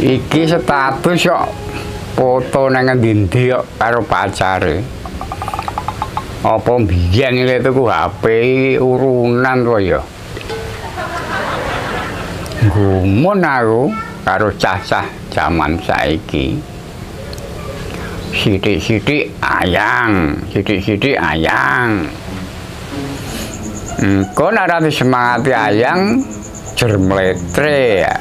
Iki status kok foto nang endi kok karo pacare. Apa biyen iki tuku HP urunan to ya. Gumun aku karo cah-cah jaman saiki. Sithik-sithik ayang, sithik-sithik ayang. Engko nek ora semangati ayang jer mletre ya.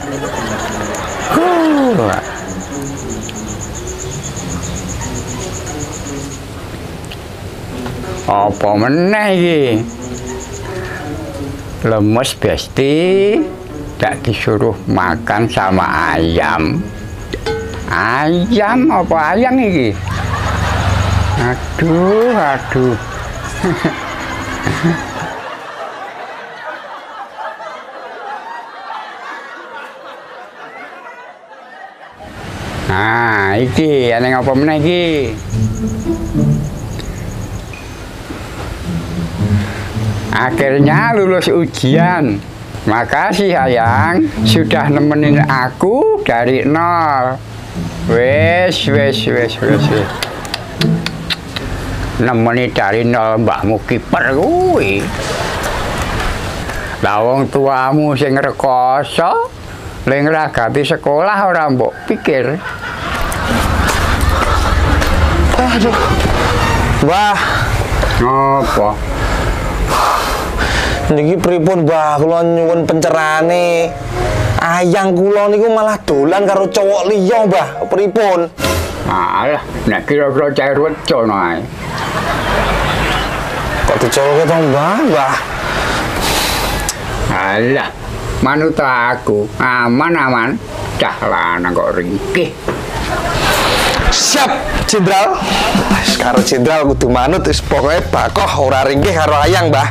Apa meneh iki? Lemes besti, tak disuruh makan sama ayam. Ayam apa ayam iki? Aduh. Nah, iki ana apa meneh iki? Akhirnya lulus ujian. Makasih sayang, sudah nemenin aku dari nol. Wes. Nemeni dari nol mbahmu kiper kuwi. Lah wong tuamu sing rekoso, le ngragati sekolah ora mbok pikir. Aduh. Mbah. Apa? Niki pripun, Mbah? Kula nyuwun pencerane. Ayang kula niku malah dolan karo cowok liya, Mbah. Pripun? Alah, nek kira-kira cair weco ae. Kok dicolke to, Mbah? Alah, manut aku aman-aman. Cah lanang kok ringkih. Siap, Jenderal. Karo Jenderal kudu manut wis pokoke bakoh ora ringkih karo ayang, Mbah.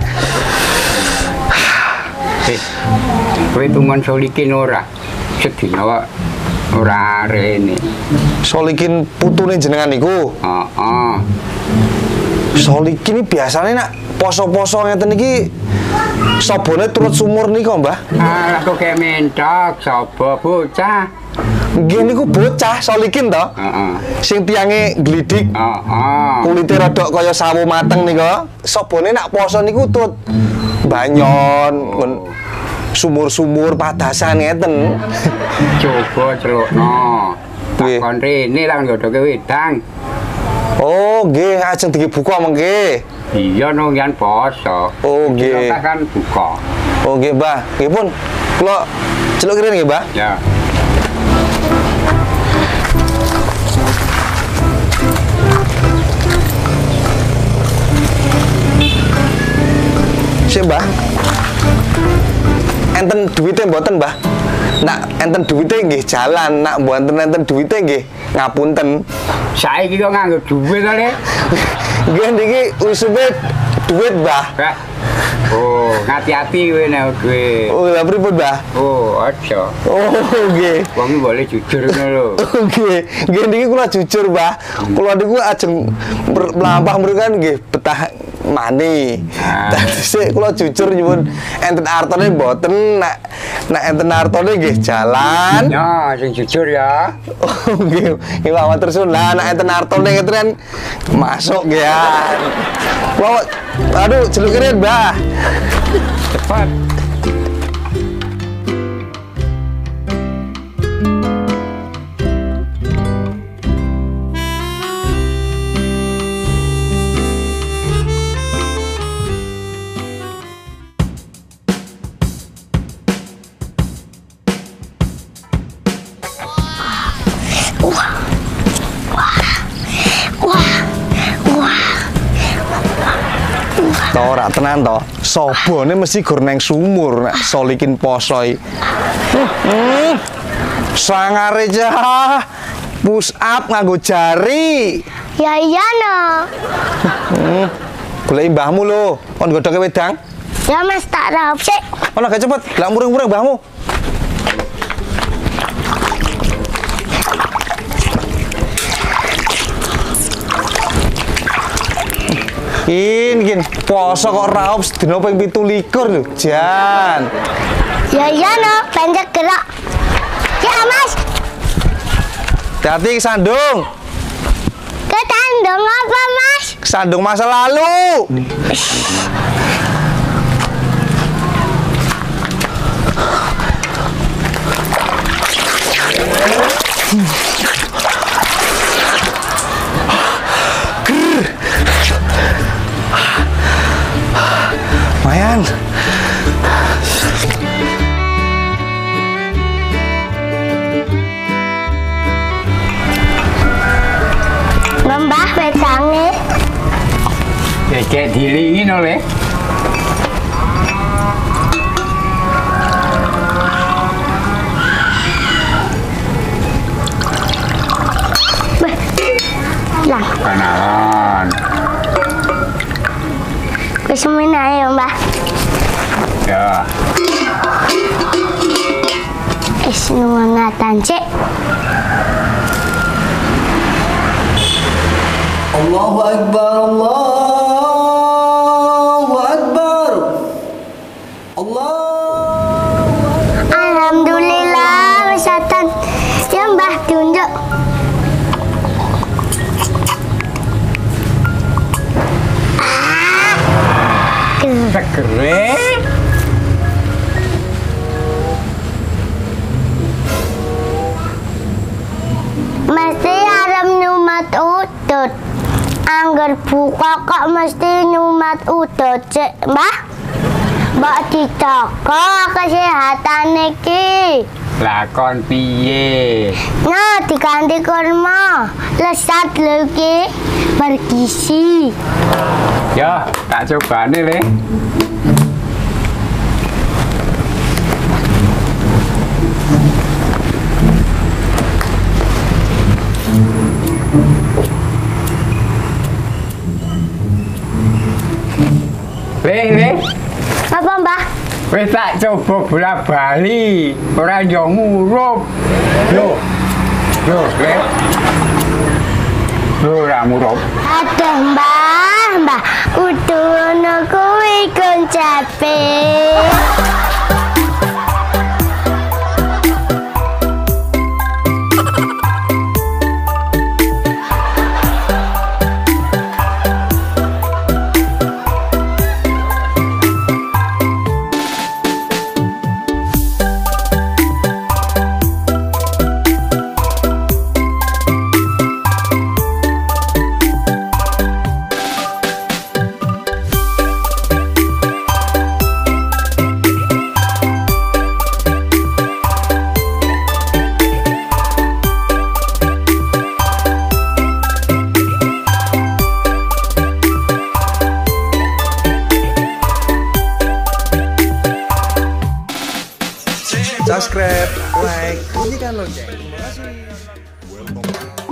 Kowe tuman solikin ora? Sedina kok ora rene. Solikin putune jenengan niku? Heeh. Solikin iki biasane nak poso-poso ngeten iki sabone turut sumur niku, Mbah. Alah kok kayak mentok sapa bocah? Nggih niku bocah Solikin to? Heeh. Sing tiange glidik. Heeh. Kulite rodok kaya sawu mateng niku. Sabone nak poso niku turut banyon, sumur-sumur padasan ngeten. Coba celukno. Nggih. Takon rene lah nggodhoke wedang. Oh, nggih, ajeng dibuka mengke. Iya nunggian poso. Oh, nggih. Kita kan buka. Oh, nggih, Mbah. Nggih pun. Kula celuk kene nggih, Mbah. Ya. Sik, Mbah. Enten duwite mboten, Mbah? Nak enten duwite nggih jalan, nak mboten enten duwite nggih ngapunten. Saiki kok nganggo duit to, Le? Nggih niki usupe duit, Mbah. Oh, ngati-ati kowe nek duit. Oh, lha pripun, Mbah? Oh, aja. Oh, nggih. Wong boleh jujur ngono lho. Nggih, nggih niki kula jujur, Mbah. Kula niku ajeng mlampah mriku kan nggih betah mani. Dadi sik kula jujur nyuwun enten artone mboten, nek enten artone nggih jalan. Ya, sing jujur ya. Oh, nggih. Nggih matur suwun. Lah nek enten artone ngeten kan masuk nggih ya. Wah, aduh celuk keren, Mbah. Cepat. Ora tenan to. Sobone mesti gur neng sumur nek Solikin posoi. Sangare cah. Push up nganggo jari. Ya iya no. Goleki mbahmu lho. Kon godhoke wedang. Ya Mas tak raup sik. Ono gak cepet, lak muring-muring mbahmu. Gin, poso kok raup sedina ping 17 lho, Jan. Ya iya no, pendek gerak. Ya Mas. Hati-hati kesandung. Ketandung apa, Mas? Kesandung masa lalu. Lumayan. Mbah pecange. Kayak dilingin oleh. Lah, Kenalan. wis menae, Mbah. Ya. Wis nuwun Cik. Allahu Akbar, Allahu Akbar, Alhamdulillah wis atan. Ya Mbah tunjuk. Segere. Mesti arep nyumat utut. Angger buka kok mesti nyumat utut, Cik. Mbah. Mbak ditoko kesehatan iki. Lakon piye? Nah, diganti kurma. Lesat lho iki. Bergizi. Ya, tak cobane le. Le. Apa, Mbah? Wis tak coba bola-bali, ora yo ngurup. Lho. Le. Lho ora murup. Aduh, Mbah. Kudu ngono kuwi koncepe. Subscribe, like, bunyikan lonceng. Terima kasih.